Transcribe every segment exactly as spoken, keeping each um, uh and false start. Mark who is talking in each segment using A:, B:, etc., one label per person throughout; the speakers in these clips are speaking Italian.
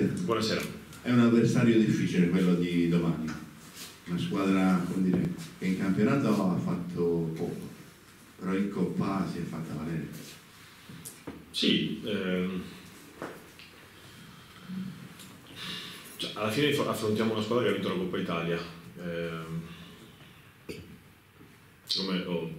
A: Buonasera.
B: È un avversario difficile quello di domani, una squadra, come dire, che in campionato ha fatto poco, però in Coppa si è fatta valere.
A: Sì, ehm, cioè, alla fine affrontiamo una squadra che ha vinto la Coppa Italia. Ehm, come ho,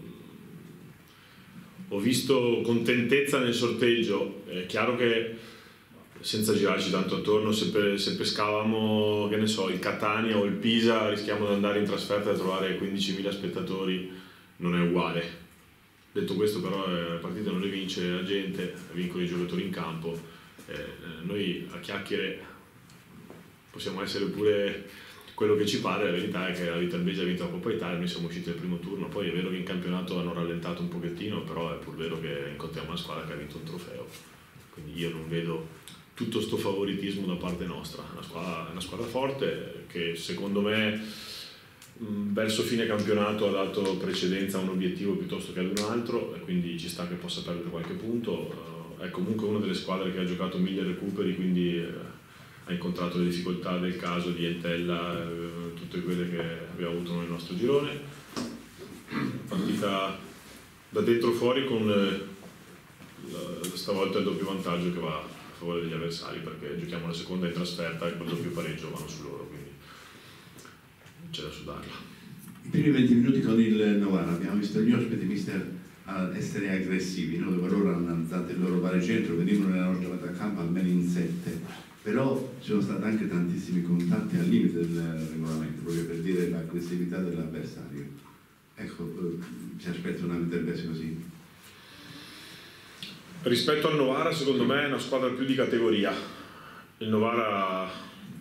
A: ho visto contentezza nel sorteggio. È chiaro che senza girarci tanto attorno, se, pe se pescavamo, che ne so, il Catania o il Pisa, rischiamo di andare in trasferta e trovare quindicimila spettatori, non è uguale. Detto questo, però, eh, la partita non le vince la gente, vincono i giocatori in campo. Eh, noi a chiacchiere possiamo essere pure quello che ci pare, la verità è che la Viterbese ha vinto la Coppa Italia, noi siamo usciti al primo turno, poi è vero che in campionato hanno rallentato un pochettino, però è pur vero che incontriamo una squadra che ha vinto un trofeo, quindi io non vedo tutto sto favoritismo da parte nostra. È una squadra, una squadra forte che secondo me mh, verso fine campionato ha dato precedenza a un obiettivo piuttosto che ad un altro, e quindi ci sta che possa perdere qualche punto. Uh, è comunque una delle squadre che ha giocato mille recuperi, quindi uh, ha incontrato le difficoltà del caso di Entella, uh, tutte quelle che abbiamo avuto nel nostro girone. Partita da dentro fuori con uh, stavolta il doppio vantaggio che va a favore degli avversari, perché giochiamo la seconda in trasferta e quel doppio pareggio vanno su loro, quindi c'è da sudarla.
B: I primi venti minuti con il Novara abbiamo visto gli ospiti mister a essere aggressivi, no? Dove loro hanno alzato il loro baricentro, venivano nella nostra metacampo almeno in sette, però ci sono stati anche tantissimi contatti al limite del regolamento, proprio per dire l'aggressività dell'avversario. Ecco, ci aspetta una Viterbese così?
A: Rispetto al Novara, secondo me è una squadra più di categoria. Il Novara,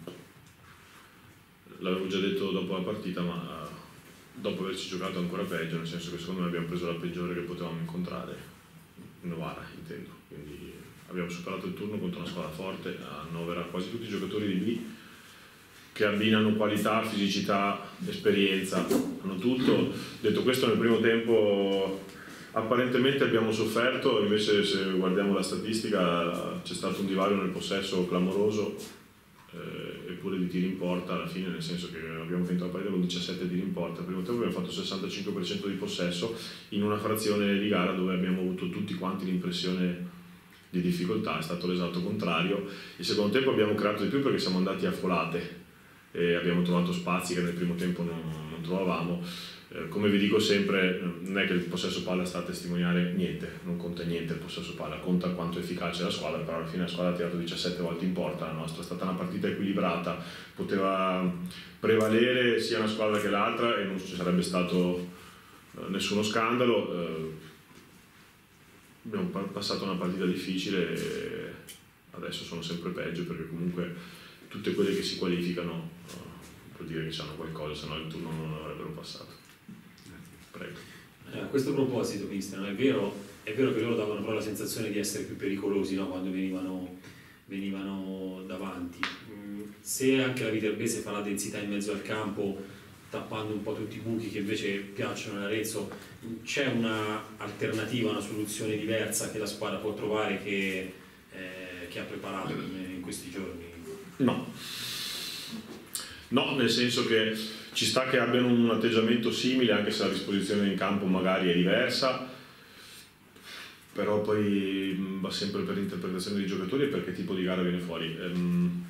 A: l'avevo già detto dopo la partita, ma dopo averci giocato ancora peggio, nel senso che secondo me abbiamo preso la peggiore che potevamo incontrare. Il Novara, intendo. Quindi abbiamo superato il turno contro una squadra forte, a Novara quasi tutti i giocatori di B che abbinano qualità, fisicità, esperienza, hanno tutto. Detto questo, nel primo tempo apparentemente abbiamo sofferto, invece se guardiamo la statistica c'è stato un divario nel possesso clamoroso, eh, eppure di tiri in porta alla fine, nel senso che abbiamo vinto la partita con diciassette tiri in porta. Al primo tempo abbiamo fatto il sessantacinque per cento di possesso in una frazione di gara dove abbiamo avuto tutti quanti l'impressione di difficoltà, è stato l'esatto contrario. Il secondo tempo abbiamo creato di più perché siamo andati a folate e abbiamo trovato spazi che nel primo tempo non, non trovavamo. Eh, come vi dico sempre, non è che il possesso palla sta a testimoniare niente, non conta niente il possesso palla, conta quanto è efficace la squadra, però alla fine la squadra ha tirato diciassette volte in porta, la nostra è stata una partita equilibrata, poteva prevalere sia una squadra che l'altra e non ci sarebbe stato eh, nessuno scandalo. Eh, abbiamo passato una partita difficile e adesso sono sempre peggio, perché comunque tutte quelle che si qualificano eh, vuol dire che hanno qualcosa, se no il turno non l'avrebbero passato. Prego.
C: A questo proposito, mister, è vero, è vero che loro davano però la sensazione di essere più pericolosi, no? Quando venivano, venivano davanti. Se anche la Viterbese fa la densità in mezzo al campo, tappando un po' tutti i buchi che invece piacciono all'Arezzo, c'è un'alternativa, una soluzione diversa che la squadra può trovare, che, eh, che ha preparato in, in questi giorni?
A: No. No, nel senso che ci sta che abbiano un atteggiamento simile, anche se la disposizione in campo magari è diversa, però poi va sempre per l'interpretazione dei giocatori e per che tipo di gara viene fuori. Ehm,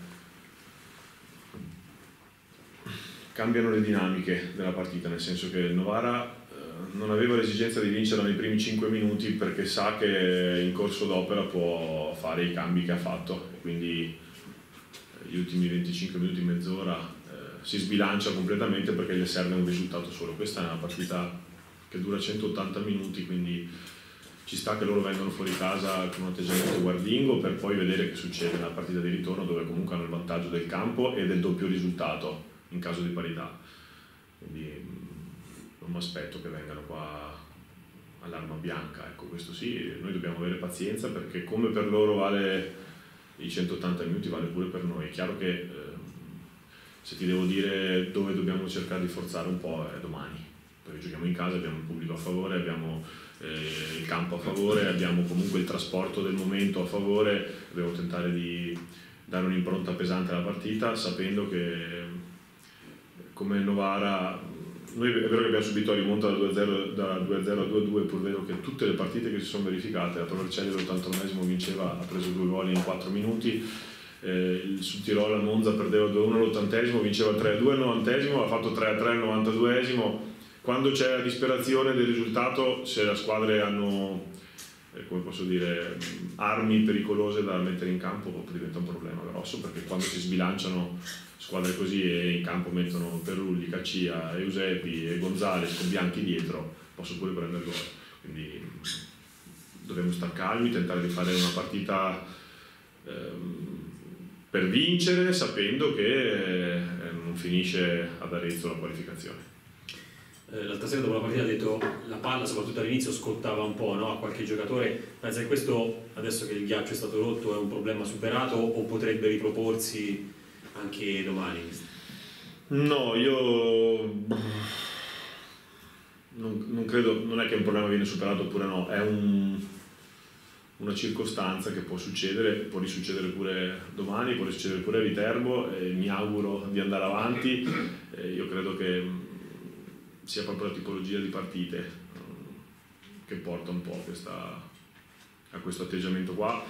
A: cambiano le dinamiche della partita, nel senso che il Novara eh, non aveva l'esigenza di vincere nei primi cinque minuti perché sa che in corso d'opera può fare i cambi che ha fatto, e quindi gli ultimi venticinque minuti, mezz'ora, si sbilancia completamente perché gli serve un risultato solo. Questa è una partita che dura centottanta minuti, quindi ci sta che loro vengano fuori casa con un atteggiamento guardingo per poi vedere che succede nella partita di ritorno, dove comunque hanno il vantaggio del campo e del doppio risultato in caso di parità. Quindi non mi aspetto che vengano qua all'arma bianca, ecco, questo sì. Noi dobbiamo avere pazienza, perché come per loro vale i centottanta minuti, vale pure per noi. È chiaro che eh, se ti devo dire dove dobbiamo cercare di forzare un po' è domani, perché giochiamo in casa, abbiamo il pubblico a favore, abbiamo eh, il campo a favore, abbiamo comunque il trasporto del momento a favore, dobbiamo tentare di dare un'impronta pesante alla partita, sapendo che come Novara, noi è vero che abbiamo subito la rimonta da due a zero a due a due, pur vero che tutte le partite che si sono verificate, la Provercelli all'ottantunesimo vinceva, ha preso due gol in quattro minuti, eh, il Sud Tirolo a Monza perdeva due a uno all'ottantesimo, vinceva tre a due al novantesimo, ha fatto tre a tre al novantaduesimo. Quando c'è la disperazione del risultato, se le squadre hanno, eh, come posso dire, armi pericolose da mettere in campo, diventa un problema grosso, perché quando si sbilanciano squadre così e in campo mettono Perulli, Caccia, Eusebi e Gonzales con Bianchi dietro, posso pure prendere gol. Quindi dobbiamo stare calmi, tentare di fare una partita ehm, per vincere, sapendo che eh, non finisce ad Arezzo la qualificazione.
C: Eh, l'altra sera dopo la partita ha detto la palla soprattutto all'inizio scottava un po', no? A qualche giocatore. Pensa che questo, adesso che il ghiaccio è stato rotto, è un problema superato o potrebbe riproporsi anche domani?
A: No, io non, non credo, non è che un problema viene superato oppure no, è un, una circostanza che può succedere, può risuccedere pure domani, può risuccedere pure a Viterbo, e mi auguro di andare avanti. E io credo che sia proprio la tipologia di partite che porta un po' questa, a questo atteggiamento qua.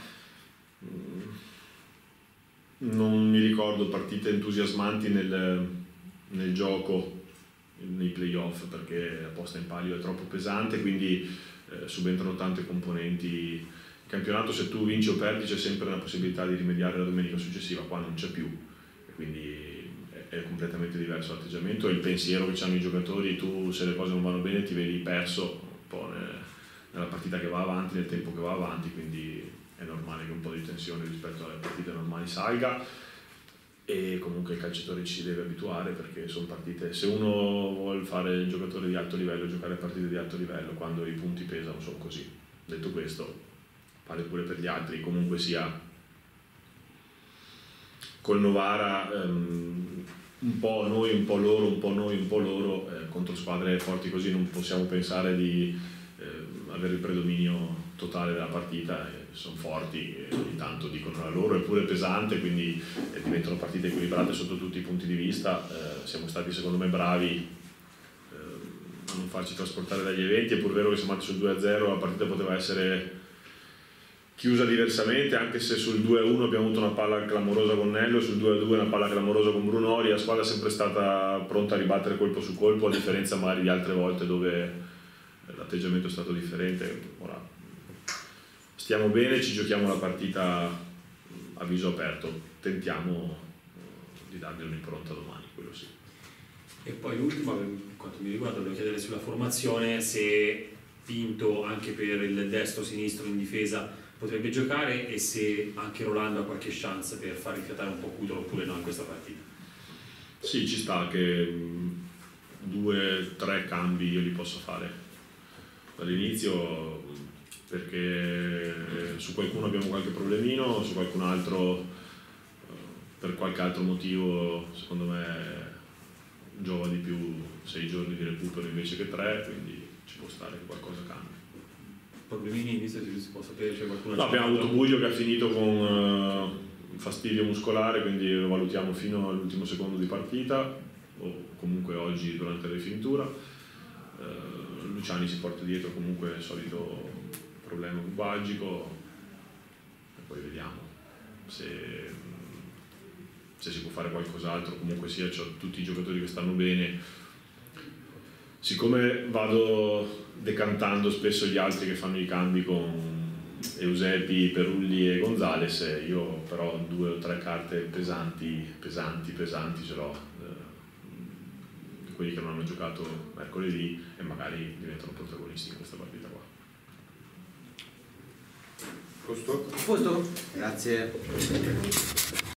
A: Non mi ricordo partite entusiasmanti nel, nel gioco, nei playoff, perché la posta in palio è troppo pesante, quindi eh, subentrano tante componenti. Il campionato, se tu vinci o perdi, c'è sempre la possibilità di rimediare la domenica successiva, qua non c'è più, e quindi è completamente diverso l'atteggiamento e il pensiero che hanno i giocatori. Tu, se le cose non vanno bene, ti vedi perso un po' nella partita che va avanti, nel tempo che va avanti, quindi è normale che un po' di tensione rispetto alle partite normali salga, e comunque il calciatore ci deve abituare, perché sono partite, se uno vuole fare il giocatore di alto livello, giocare partite di alto livello, quando i punti pesano sono così. Detto questo, vale pure per gli altri, comunque sia col Novara um, un po' noi, un po' loro, un po' noi, un po' loro, eh, contro squadre forti così non possiamo pensare di eh, avere il predominio totale della partita. Eh, sono forti, eh, ogni tanto dicono la loro, è pure pesante, quindi eh, diventano partite equilibrate sotto tutti i punti di vista. Eh, siamo stati secondo me bravi eh, a non farci trasportare dagli eventi, è pur vero che siamo andati sul due a zero, la partita poteva essere chiusa diversamente, anche se sul due a uno abbiamo avuto una palla clamorosa con Nello, sul due a due una palla clamorosa con Brunori. La squadra è sempre stata pronta a ribattere colpo su colpo, a differenza magari di altre volte dove l'atteggiamento è stato differente. Ora stiamo bene, ci giochiamo la partita a viso aperto, tentiamo di dargli un'impronta domani, quello sì.
C: E poi l'ultima, per quanto mi riguarda, volevo chiedere sulla formazione, se Pinto anche per il destro-sinistro in difesa potrebbe giocare, e se anche Rolando ha qualche chance per far rifiatare un po' Cutolo oppure no in questa partita.
A: Sì, ci sta che due, tre cambi io li posso fare dall'inizio, perché su qualcuno abbiamo qualche problemino, su qualcun altro per qualche altro motivo secondo me giova di più sei giorni di recupero invece che tre, quindi ci può stare che qualcosa cambia.
C: Problemini, visto che si può sapere, c'è qualcuno?
A: No, abbiamo avuto Buglio che ha finito con uh, fastidio muscolare, quindi lo valutiamo fino all'ultimo secondo di partita, o comunque oggi durante la rifinitura. Uh, Luciani si porta dietro comunque il solito problema pubalgico, e poi vediamo se, se si può fare qualcos'altro. Comunque sia, c'ho tutti i giocatori che stanno bene. Siccome vado decantando spesso gli altri che fanno i cambi con Eusebi, Perulli e Gonzales, io però due o tre carte pesanti, pesanti, pesanti ce l'ho, eh, quelli che non hanno giocato mercoledì e magari diventano protagonisti in questa partita qua.
D: Posto? Posto? Grazie.